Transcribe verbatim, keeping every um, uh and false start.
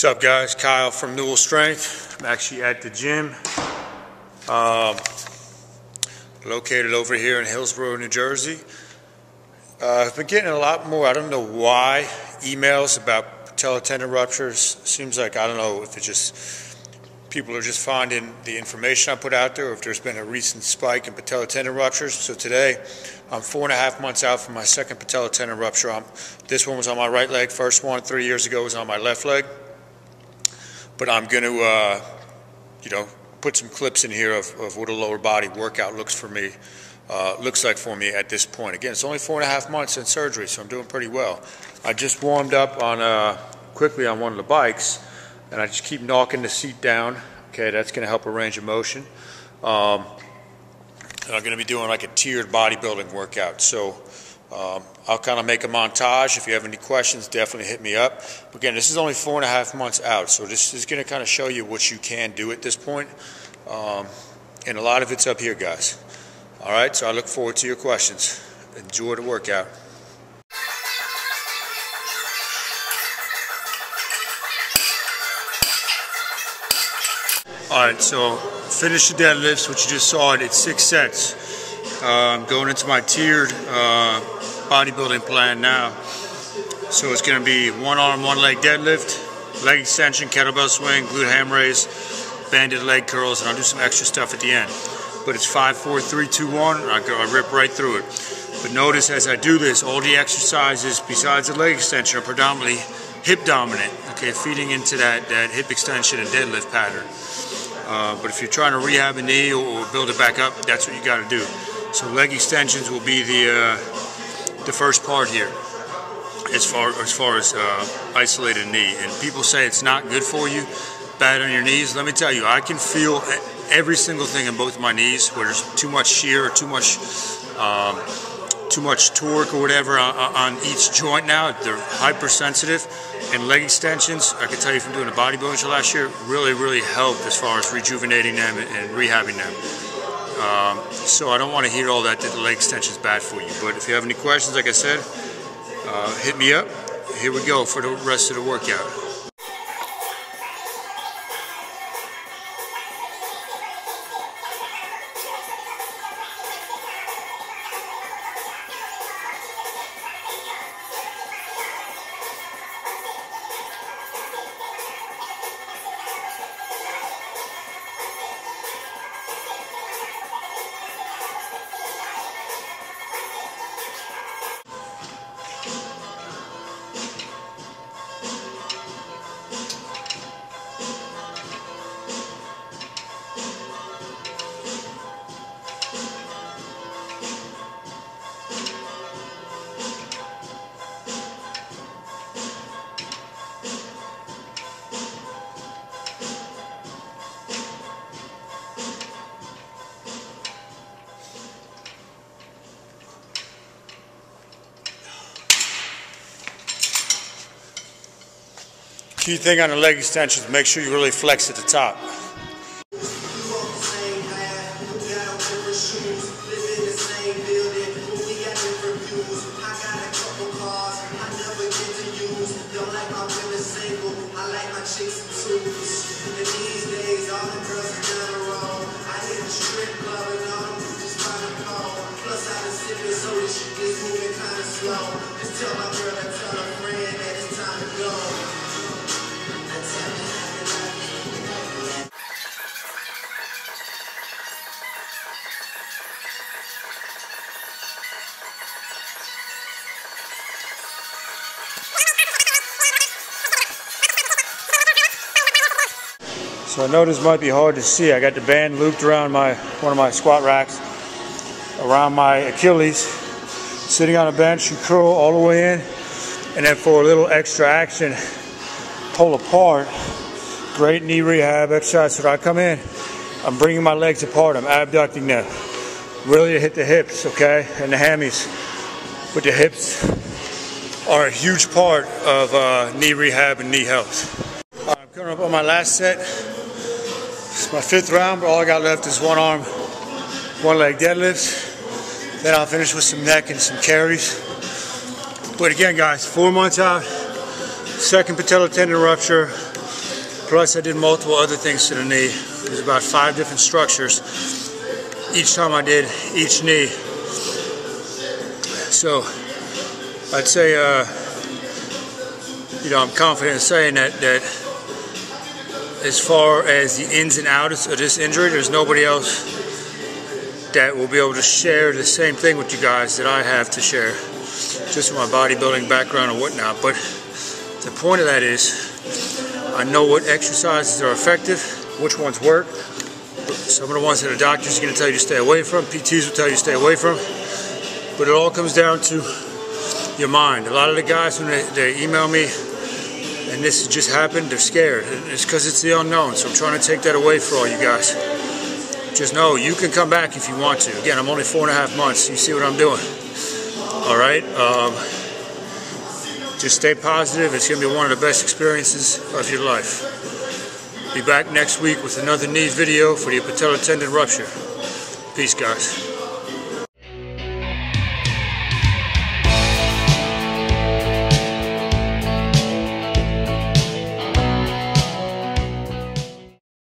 What's up, guys? Kyle from Newell Strength. I'm actually at the gym, um, located over here in Hillsborough, New Jersey. Uh, I've been getting a lot more, I don't know why, emails about patellar tendon ruptures. Seems like, I don't know if it's just people are just finding the information I put out there, or if there's been a recent spike in patellar tendon ruptures. So today, I'm four and a half months out from my second patellar tendon rupture. I'm, this one was on my right leg. First one three years ago was on my left leg. But I'm going to, uh, you know, put some clips in here of, of what a lower body workout looks for me, uh, looks like for me at this point. Again, it's only four and a half months in surgery, so I'm doing pretty well. I just warmed up on uh, quickly on one of the bikes, and I just keep knocking the seat down. Okay, that's going to help a range of motion. Um, and I'm going to be doing like a tiered bodybuilding workout. So um, I'll kind of make a montage. If you have any questions, definitely hit me up. Again, this is only four and a half months out, so this is going to kind of show you what you can do at this point. Um, and a lot of it's up here, guys. All right, so I look forward to your questions. Enjoy the workout. All right, so finish the deadlifts, which you just saw it. It's six sets. I'm um, going into my tiered uh, bodybuilding plan now. So it's going to be one arm, one leg deadlift, leg extension, kettlebell swing, glute ham raise, banded leg curls, and I'll do some extra stuff at the end. But it's five, four, three, two, one. I, go, I rip right through it. But notice as I do this, all the exercises besides the leg extension are predominantly hip dominant. Okay, feeding into that, that hip extension and deadlift pattern. Uh, but if you're trying to rehab a knee or build it back up, that's what you got to do. So leg extensions will be the uh, the first part here, as far as far as uh, isolated knee. And people say it's not good for you, bad on your knees. Let me tell you, I can feel every single thing in both my knees where there's too much shear or too much um, too much torque or whatever on, on each joint now. They're hypersensitive. And leg extensions, I can tell you from doing a bodybuilding show last year, really, really help as far as rejuvenating them and, and rehabbing them. Um, so I don't want to hear all that, that the leg extension is bad for you. But if you have any questions, like I said, uh, hit me up. Here we go for the rest of the workout. Key thing on the leg extensions, make sure you really flex at the top. So I know this might be hard to see. I got the band looped around my one of my squat racks, around my Achilles, sitting on a bench. You curl all the way in, and then for a little extra action, pull apart. Great knee rehab exercise. So I come in, I'm bringing my legs apart. I'm abducting them, really to hit the hips, okay, and the hammies. But the hips are a huge part of uh, knee rehab and knee health. Right, I'm coming up on my last set. It's my fifth round, but all I got left is one arm, one leg deadlifts. Then I'll finish with some neck and some carries. But again, guys, four months out, second patellar tendon rupture. Plus I did multiple other things to the knee. There's about five different structures each time I did each knee. So I'd say, uh, you know, I'm confident in saying that, that as far as the ins and outs of this injury, there's nobody else that will be able to share the same thing with you guys that I have to share, just from my bodybuilding background and whatnot. But the point of that is, I know what exercises are effective, which ones work. Some of the ones that the doctors are going to tell you to stay away from, P Ts will tell you to stay away from. But it all comes down to your mind. A lot of the guys, when they, they email me, and this has just happened, they're scared. It's because it's the unknown. So I'm trying to take that away for all you guys. Just know you can come back if you want to. Again, I'm only four and a half months. You see what I'm doing. All right. Um, just stay positive. It's going to be one of the best experiences of your life. Be back next week with another knee video for the patellar tendon rupture. Peace, guys.